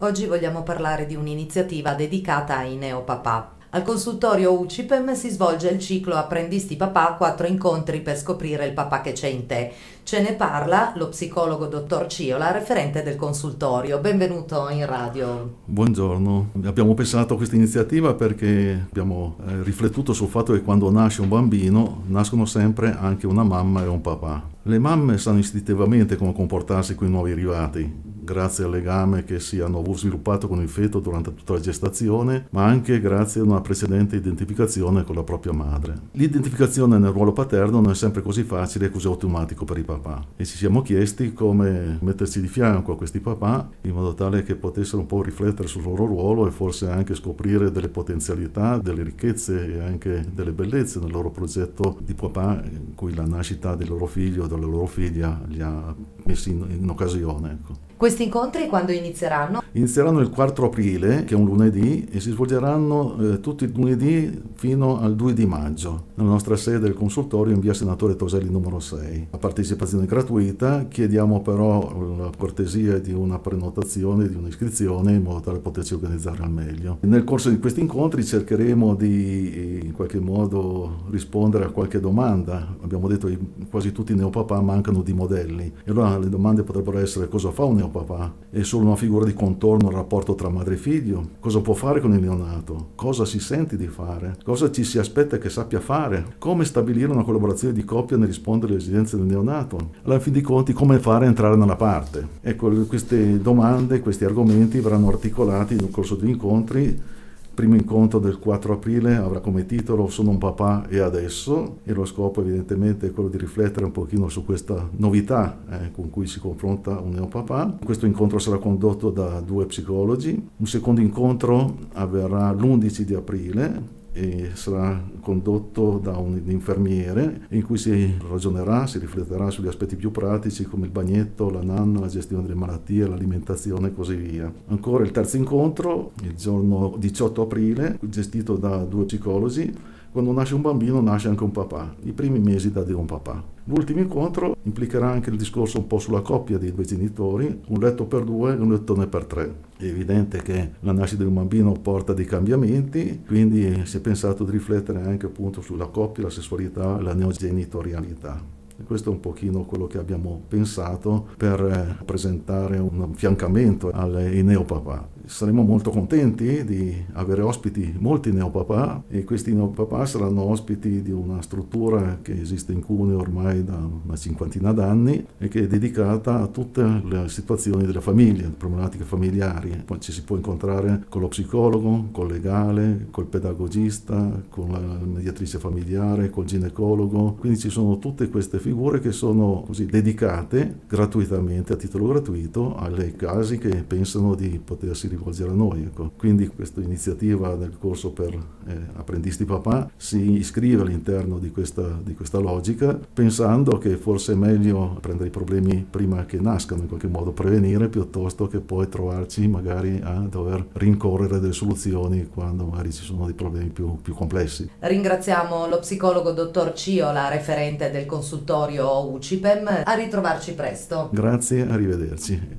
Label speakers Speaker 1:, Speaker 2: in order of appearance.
Speaker 1: Oggi vogliamo parlare di un'iniziativa dedicata ai neopapà. Al consultorio UCIPEM si svolge il ciclo Apprendisti Papà, 4 incontri per scoprire il papà che c'è in te. Ce ne parla lo psicologo dottor Ciola, referente del consultorio. Benvenuto in radio.
Speaker 2: Buongiorno, abbiamo pensato a questa iniziativa perché abbiamo riflettuto sul fatto che quando nasce un bambino nascono sempre anche una mamma e un papà. Le mamme sanno istintivamente come comportarsi con i nuovi arrivati, grazie al legame che si hanno sviluppato con il feto durante tutta la gestazione, ma anche grazie a una precedente identificazione con la propria madre. L'identificazione nel ruolo paterno non è sempre così facile e così automatico per i papà e ci siamo chiesti come metterci di fianco a questi papà in modo tale che potessero un po' riflettere sul loro ruolo e forse anche scoprire delle potenzialità, delle ricchezze e anche delle bellezze nel loro progetto di papà in cui la nascita del loro figlio o della loro figlia li ha messi in occasione. Ecco.
Speaker 1: Questi incontri quando inizieranno?
Speaker 2: Inizieranno il 4 aprile, che è un lunedì, e si svolgeranno tutti i lunedì fino al 2 di maggio, nella nostra sede del consultorio in via Senatore Toselli numero 6. La partecipazione è gratuita, chiediamo però la cortesia di una prenotazione, di un'iscrizione, in modo tale da poterci organizzare al meglio. Nel corso di questi incontri cercheremo di in qualche modo rispondere a qualche domanda. Abbiamo detto che quasi tutti i neopapà mancano di modelli, e allora le domande potrebbero essere: cosa fa un neopapà? È solo una figura di contorno al rapporto tra madre e figlio? Cosa può fare con il neonato? Cosa si sente di fare? Cosa ci si aspetta che sappia fare? Come stabilire una collaborazione di coppia nel rispondere alle esigenze del neonato? Alla fin dei conti, come fare a entrare nella parte? Ecco, queste domande, questi argomenti verranno articolati nel corso degli incontri. Il primo incontro del 4 aprile avrà come titolo Sono un papà e adesso, e lo scopo evidentemente è quello di riflettere un pochino su questa novità con cui si confronta un neopapà. Questo incontro sarà condotto da 2 psicologi. Un secondo incontro avverrà l'11 di aprile e sarà condotto da un infermiere, in cui si ragionerà, si rifletterà sugli aspetti più pratici come il bagnetto, la nanna, la gestione delle malattie, l'alimentazione e così via. Ancora il terzo incontro, il giorno 18 aprile, gestito da 2 psicologi. Quando nasce un bambino nasce anche un papà, i primi mesi da di un papà. L'ultimo incontro implicherà anche il discorso un po' sulla coppia dei 2 genitori, un letto per 2 e un lettone per 3. È evidente che la nascita di un bambino porta dei cambiamenti, quindi si è pensato di riflettere anche appunto sulla coppia, la sessualità e la neogenitorialità. E questo è un pochino quello che abbiamo pensato per presentare un affiancamento ai neopapà. Saremo molto contenti di avere ospiti molti neopapà, e questi neopapà saranno ospiti di una struttura che esiste in Cuneo ormai da una 50ina d'anni e che è dedicata a tutte le situazioni delle famiglie, le problematiche familiari. Poi ci si può incontrare con lo psicologo, col legale, col pedagogista, con la mediatrice familiare, col ginecologo. Quindi ci sono tutte queste figure che sono così dedicate gratuitamente, a titolo gratuito, ai casi che pensano di potersi rivolgere a noi. Ecco. Quindi questa iniziativa del corso per apprendisti papà si iscrive all'interno di questa logica, pensando che forse è meglio prendere i problemi prima che nascano, in qualche modo prevenire, piuttosto che poi trovarci magari a dover rincorrere delle soluzioni quando magari ci sono dei problemi più complessi.
Speaker 1: Ringraziamo lo psicologo dottor Ciola, referente del consultorio UCIPEM. A ritrovarci presto.
Speaker 2: Grazie, arrivederci.